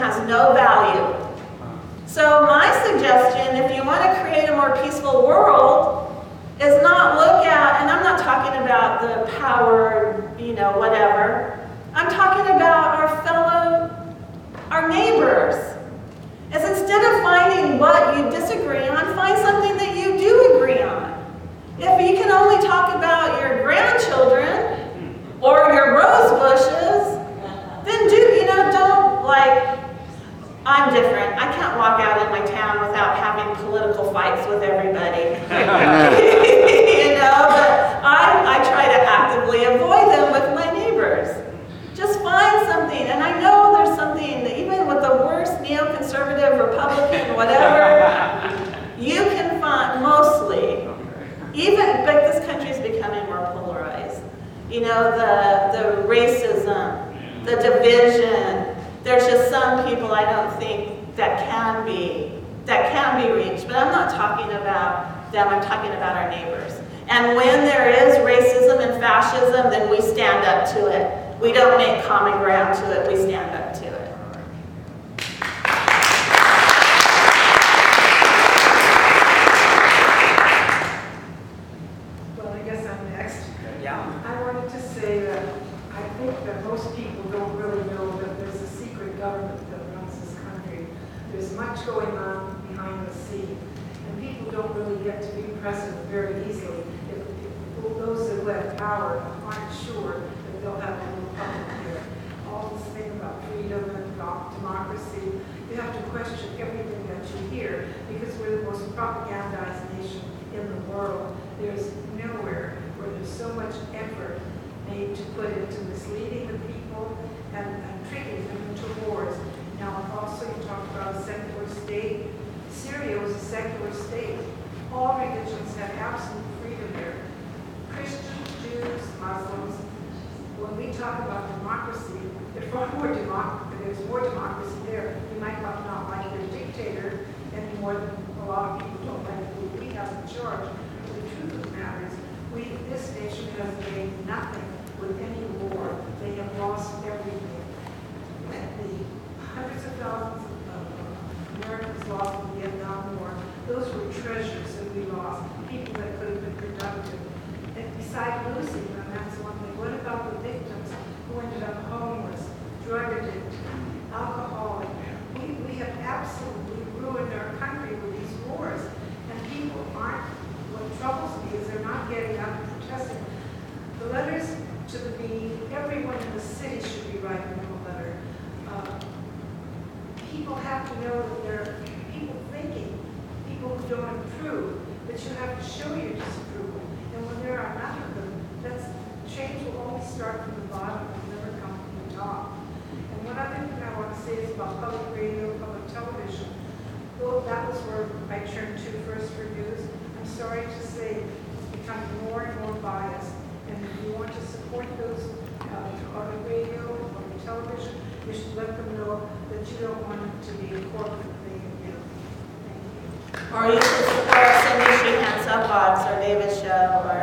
has no value. So my suggestion, if you want to create a more peaceful world, is not look at, and I'm not talking about the power, you know, whatever. I'm talking about our neighbors. Is instead of finding what you disagree on, find something that you do agree on. If you can only talk about your grandchildren or your rose bushes, then don't like, I'm different. I can't walk out in my town without having political fights with everybody. You know, but I try to actively avoid them with my neighbors. Just find something, and I know there's something, even with the worst neoconservative, Republican, whatever, you can find, mostly, but this country is becoming more polarized. You know, the racism, the division, there's just some people I don't think that can be reached. But I'm not talking about them, I'm talking about our neighbors. And when there is racism and fascism, then we stand up to it. We don't make common ground to it, we stand up to it. Well, I guess I'm next. Yeah. I wanted to say that I think that most people don't really know that there's a secret government that runs this country. There's much going on behind the scene, and people don't really get to be president very easily. If those who have power aren't sure that they'll have a republic here. All this thing about freedom and democracy, you have to question everything that you hear because we're the most propagandized nation in the world. There's nowhere where there's so much effort made to put into misleading the people and tricking them into wars. Now, also you talked about a secular state. Syria was a secular state. All religions have absolute freedom there. Christians, Jews, Muslims. When we talk about democracy, there's more democracy there. You might not like your dictator any more than a lot of people don't like who we have in charge. But the truth of the matter is, this nation has gained nothing with any war. They have lost everything. The hundreds of thousands of Americans lost in the Vietnam War, those were treasures that we lost, people that could have been productive. And besides losing them, that's one thing. What about the victims who ended up homeless, drug addicted, alcoholic? We have absolutely ruined our country with these wars. And people aren't, what troubles me is they're not getting up and protesting. The letters to everyone in the city should be writing them a letter. People have to know that there are people thinking, people who don't approve, but you have to show your disapproval. And when there are enough of them, change will only start from the bottom and never come from the top. And one other thing I want to say is about public radio, public television. Well, that was where I turned to first for news. I'm sorry to say it's becoming more and more biased. And if you want to support those public radio, public television, you should let them know that you don't want it to be a corporate thing again. Thank you. Or you should support Cindy Sheehan soapbox or David's show or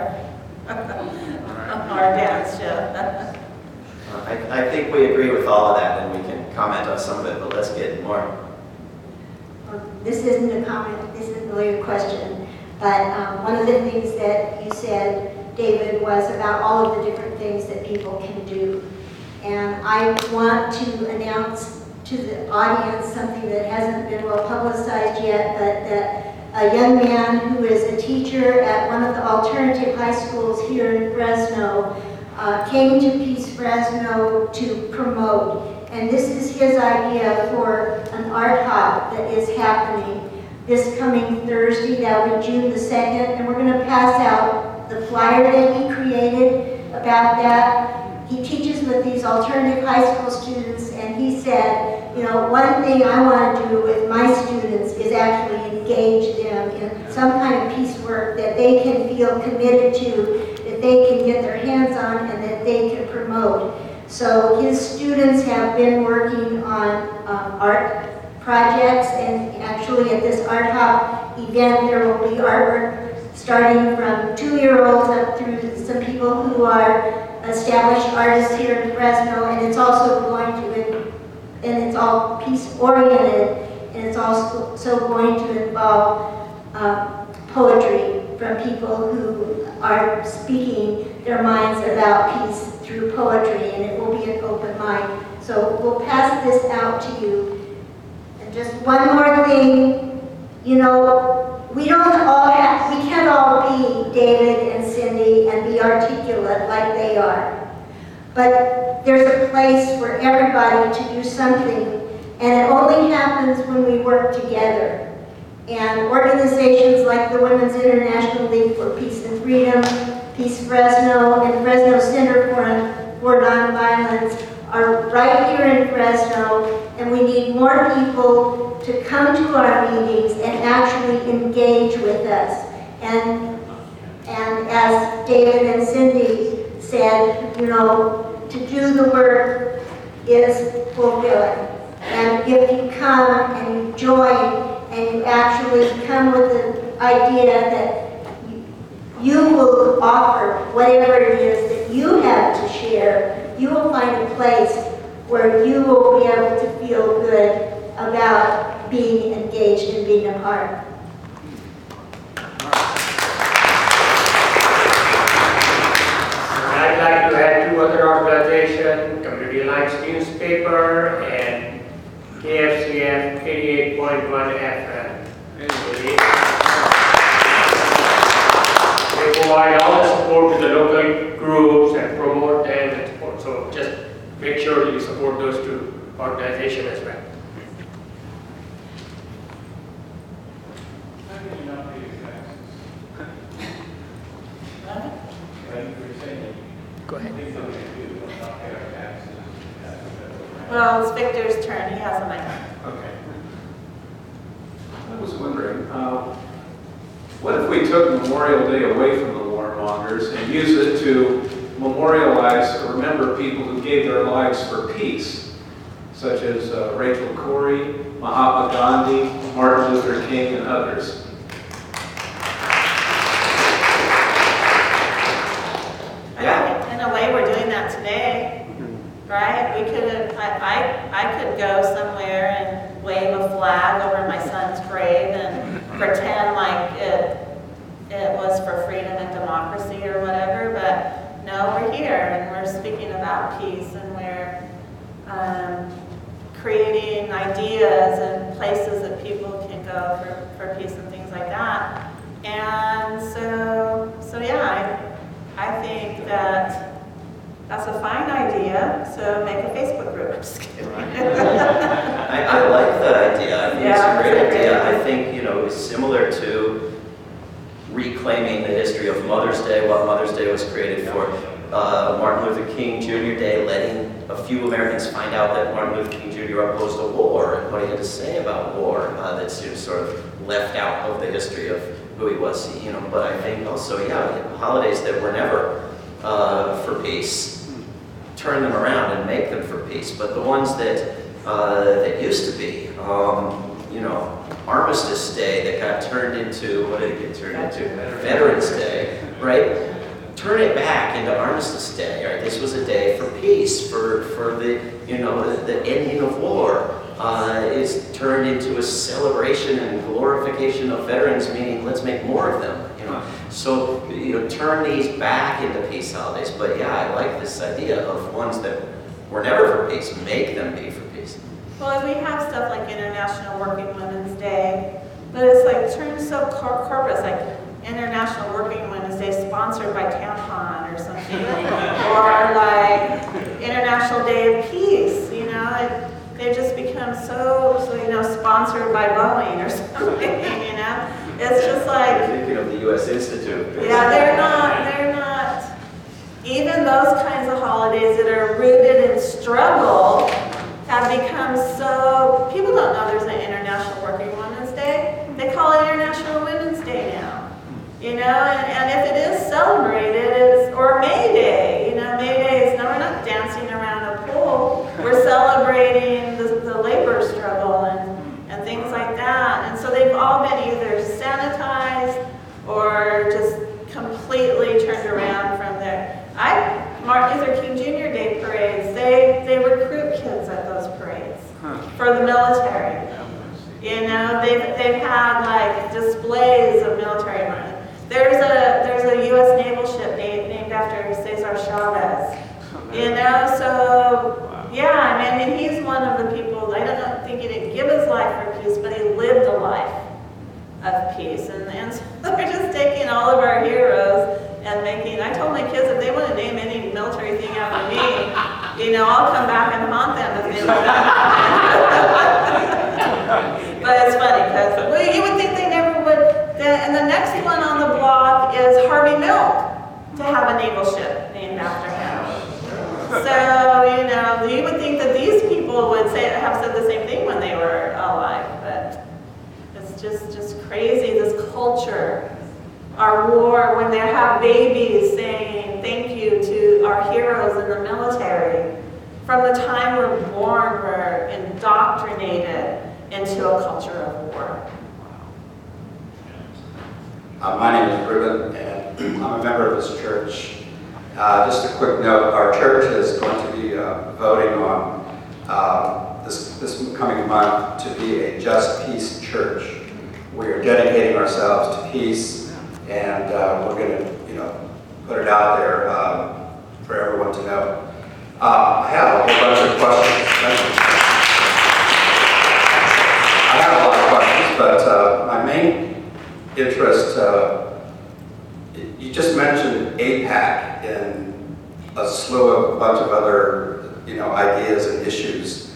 Dan's show. I think we agree with all of that, and we can comment on some of it, but let's get more. This isn't a comment, this isn't really a question, but one of the things that you said, David, was about all of the different things that people can do. And I want to announce to the audience something that hasn't been well publicized yet, but that a young man who is a teacher at one of the alternative high schools here in Fresno came to Peace Fresno to promote. And this is his idea for an art hop that is happening this coming Thursday. That will be June the 2nd. And we're going to pass out the flyer that he created about that. He teaches with these alternative high school students, and he said, you know, one thing I want to do with my students is actually engage them in some kind of piece work that they can feel committed to, that they can get their hands on, and that they can promote. So his students have been working on art projects, and actually at this Art Hop event there will be artwork starting from 2-year-olds up through some people who are established artists here in Fresno, and it's also going to and it's all peace-oriented, and it's also going to involve poetry from people who are speaking their minds about peace through poetry, and it will be an open mic. So we'll pass this out to you. And just one more thing, you know, we can't all be David and Cindy and be articulate like they are. But there's a place for everybody to do something, and it only happens when we work together. And organizations like the Women's International League for Peace and Freedom, Peace Fresno, and Fresno Center for Nonviolence are right here in Fresno, and we need more people to come to our meetings and actually engage with us. And as David and Cindy said, you know, to do the work is fulfilling. And if you come and you join and you actually come with the idea that you will offer whatever it is that you have to share, you will find a place where you will be able to feel good about being engaged and being a part. I'd like to add two other organizations, Community Alliance Newspaper and KFCF 88.1 FM. They provide all the support to the local groups and promote them and support. So just make sure you support those two organizations as well. Go ahead. Well, it's Victor's turn. He has a mic. Okay. I was wondering, what if we took Memorial Day away from the warmongers and used it to memorialize or remember people who gave their lives for peace, such as Rachel Corrie, Mahatma Gandhi, Martin Luther King, and others? Yeah. In a way, we're doing that today, right? We could have. I could go somewhere and wave a flag over my son's grave and pretend like it was for freedom and democracy or whatever. But no, we're here and we're speaking about peace, and we're creating ideas and places that people can go for peace and things like that. And so yeah, I think that's a fine idea, so make a Facebook group. I'm just kidding. I like that idea. I think it's a great idea. I think, you know, it's similar to reclaiming the history of Mother's Day, what Mother's Day was created for. Martin Luther King Jr. Day, letting a few Americans find out that Martin Luther King Jr. opposed a war and what he had to say about war. That's sort of left out of the history of who he was, you know. But I think also, yeah, holidays that were never for peace, turn them around and make them for peace. But the ones that used to be, you know, Armistice Day that got turned into, what did it get turned into? Veterans Day, right? Turn it back into Armistice Day, right? This was a day for peace, for the, you know, the ending of war. Is turned into a celebration and glorification of veterans, meaning let's make more of them, you know. So, you know, turn these back into peace holidays. But yeah, I like this idea of ones that were never for peace, make them be for peace. Well, we have stuff like International Working Women's Day, but it's like turned so corporate. It's like International Working Women's Day sponsored by Tampon or something, or like International Day of Peace. You know, they've just become so you know, sponsored by Boeing or something. You know, it's just like, Thinking of the U.S. Institute. yeah, they're not. Even those kinds of holidays that are rooted in struggle have become so, people don't know there's an International Working Women's Day. They call it International Women's Day now. You know, and if it is celebrated, or May Day, you know, May Day is, no, we're not dancing around a pool. We're celebrating the labor struggle and things like that. And so they've all been either sanitized or just completely turned around from there. Martin Luther King Jr. Day parades, they recruit kids at those parades. military. You know, they've had like displays of military money. There's a U.S. naval ship named after Cesar Chavez. You know, so yeah, I mean he's one of the people. I don't think he didn't give his life for peace, but he lived a life of peace. And so they're just taking all of our heroes and making. I told my kids if they want to name any military thing after me, you know, I'll come back and haunt them if they want that. But it's funny because well, you would think they never would. And the next one on the block is Harvey Milk to have a naval ship named after him. So, you know, you would think that these people would have said the same thing when they were alive, but it's just crazy, this culture. Our war, when they have babies saying thank you to our heroes in the military. From the time we're born, we're indoctrinated into a culture of war. My name is Ruben, and I'm a member of this church. Just a quick note, our church is going to be voting on this coming month to be a Just Peace church. We are dedicating ourselves to peace, and we're going to, put it out there for everyone to know. I have a whole bunch of questions. I have a lot of questions, but my main interest, you just mentioned AIPAC and a slew of a bunch of other, ideas and issues.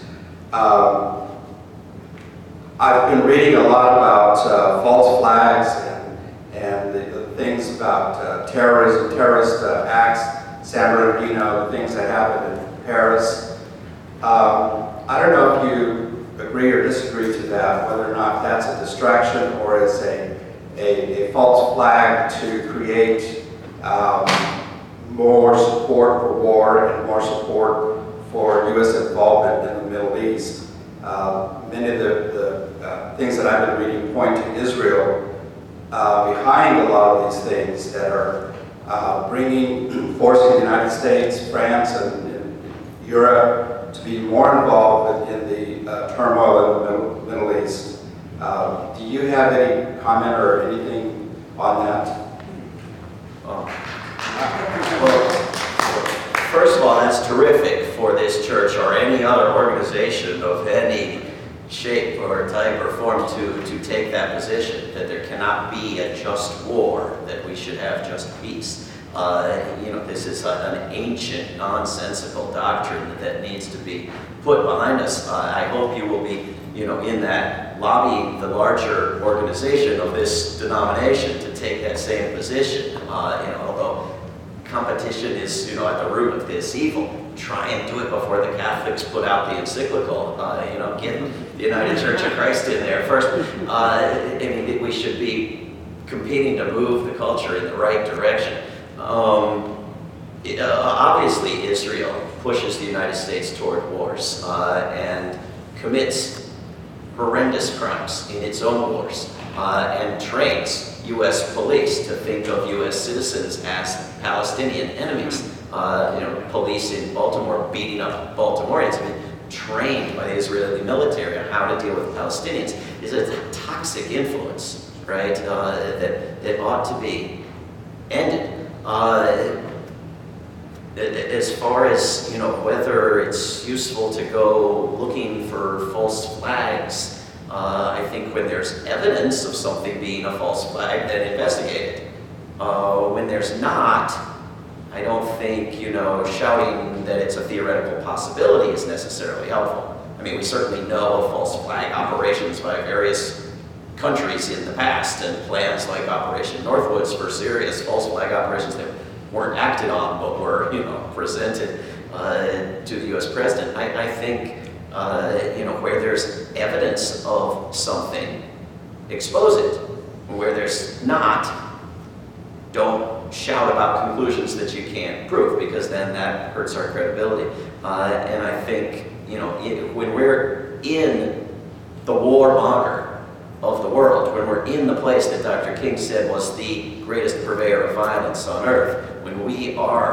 I've been reading a lot about false flags and the things about terrorism, terrorist acts, San Bernardino, the things that happened in Paris. I don't know if you agree or disagree to that, whether or not that's a distraction or is a false flag to create more support for war and more support for U.S. involvement in the Middle East. Many of the things that I've been reading point to Israel behind a lot of these things that are forcing the United States, France, and Europe to be more involved in the turmoil in the Middle East. Do you have any comment or anything on that? Well, first of all, that's terrific for this church or any other organization of any shape or type or form to take that position, that there cannot be a just war, that we should have just peace. This is an ancient, nonsensical doctrine that needs to be put behind us. I hope you will be, in that lobbying the larger organization of this denomination to take that same position. Although competition is, at the root of this evil. Try and do it before the Catholics put out the encyclical. Get the United Church of Christ in there first. We should be competing to move the culture in the right direction. Obviously, Israel pushes the United States toward wars and commits horrendous crimes in its own wars and trains U.S. police to think of U.S. citizens as Palestinian enemies. Police in Baltimore beating up Baltimoreans have been trained by the Israeli military on how to deal with Palestinians. It's a toxic influence, right, that ought to be ended. As far as, whether it's useful to go looking for false flags, I think when there's evidence of something being a false flag, then investigate it. When there's not, I don't think, shouting that it's a theoretical possibility is necessarily helpful. We certainly know of false flag operations by various countries in the past, and plans like Operation Northwoods for serious false flag operations that weren't acted on, but were, presented to the U.S. president. I think, where there's evidence of something, expose it. Where there's not, don't shout about conclusions that you can't prove, because then that hurts our credibility. And I think, when we're in the warmonger of the world, when we're in the place that Dr. King said was the greatest purveyor of violence on earth, when we are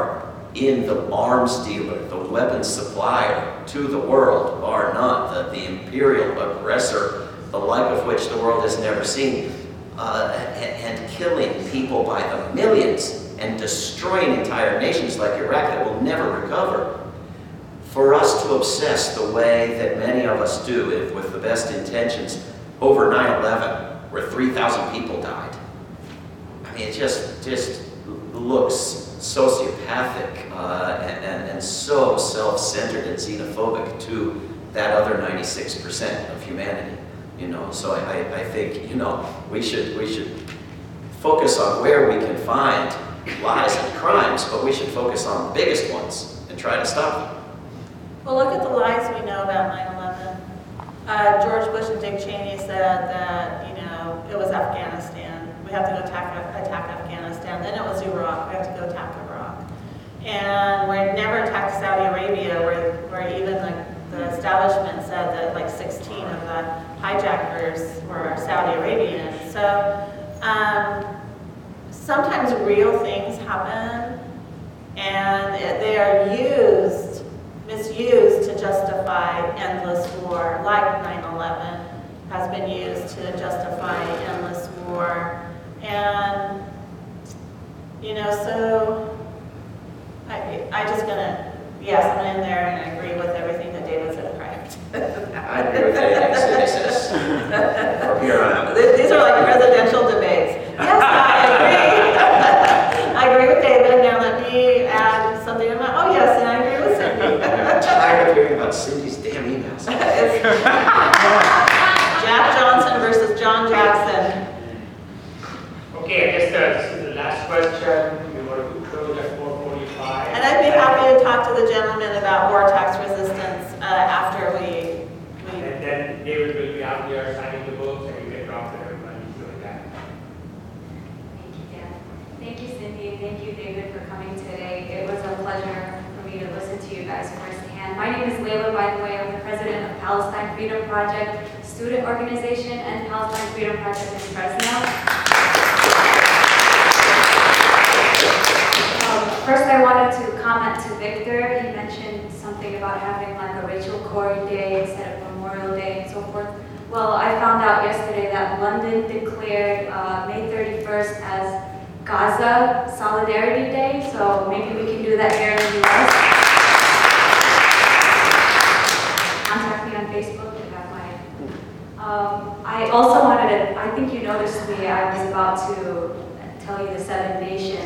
in the arms dealer, the weapons supplier to the world, bar none, the imperial aggressor, the like of which the world has never seen, and killing people by the millions and destroying entire nations like Iraq that will never recover. For us to obsess the way that many of us do, with the best intentions, over 9/11, where 3,000 people died. I mean, it just looks sociopathic and so self-centered and xenophobic to that other 96% of humanity. You know, so I think, you know, we should focus on where we can find lies and crimes, but we should focus on the biggest ones and try to stop them. Well, look at the lies we know about 9/11. George Bush and Dick Cheney said that, you know, it was Afghanistan. We have to go attack Afghanistan. Then it was Iraq. We have to go attack Iraq. And we never attacked Saudi Arabia, where even the establishment said that like 16 of the hijackers were Saudi Arabian. So sometimes real things happen, and they are misused to justify endless war, like 9/11 has been used to justify endless war. And, you know, so I'm gonna end there and agree with everything that David said prior. I agree with anything Cindy says. From here on out. These are like presidential debates. Yes, I agree. I agree with David. Now let me add something. Oh yes, and I agree with Cindy. I'm tired of hearing about Cindy's damn emails. Jack Johnson versus John Jackson. Okay, I guess this is the last question. We want to close at 4:45. And I'd be happy to talk to the gentleman about war tax resistance after we. And then David will be out there signing the books, and you can talk to everybody doing that. Thank you, Dan. Thank you, Cindy. Thank you, David, for coming today. It was a pleasure for me to listen to you guys firsthand. My name is Layla, by the way. I'm the president of Palestine Freedom Project, student organization, and Palestine Freedom Project in Fresno. First, I wanted to comment to Victor. He mentioned something about having like a Rachel Corrie Day instead of Memorial Day and so forth. Well, I found out yesterday that London declared May 31st as Gaza Solidarity Day, so maybe we can do that here in the U.S. Contact me on Facebook. You have my. I also wanted to, I think you noticed me, I was about to tell you the 7 nations